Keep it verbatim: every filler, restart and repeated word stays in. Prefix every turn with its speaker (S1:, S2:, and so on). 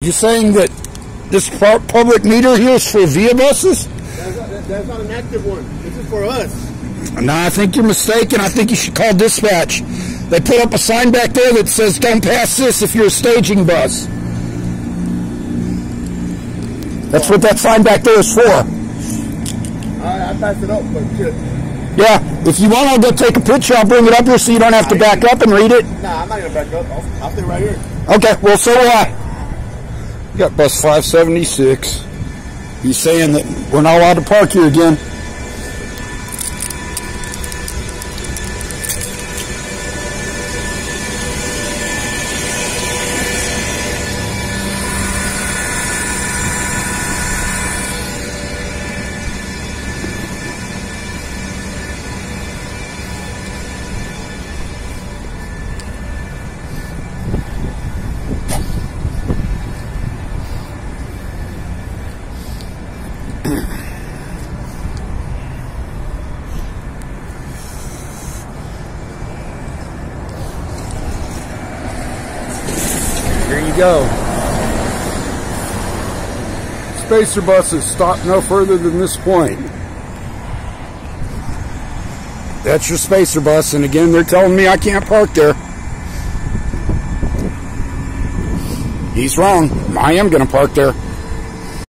S1: You saying that this public meter here is for via buses?
S2: That's not, that's not an active one. This is for us.
S1: No, I think you're mistaken. I think you should call dispatch. They put up a sign back there that says don't pass this if you're a staging bus. That's what that sign back there is for.
S2: I, I passed it up, but shit.
S1: Yeah, if you want, I'll go take a picture. I'll bring it up here so you don't have to back up and read it.
S2: Nah, I'm not going to back up. I'll, I'll stay right here.
S1: Okay, well, so will I. You got bus five seventy-six. He's saying that we're not allowed to park here again. Here you go. Spacer buses stop no further than this point. That's your spacer bus, and again, they're telling me I can't park there. He's wrong. I am going to park there.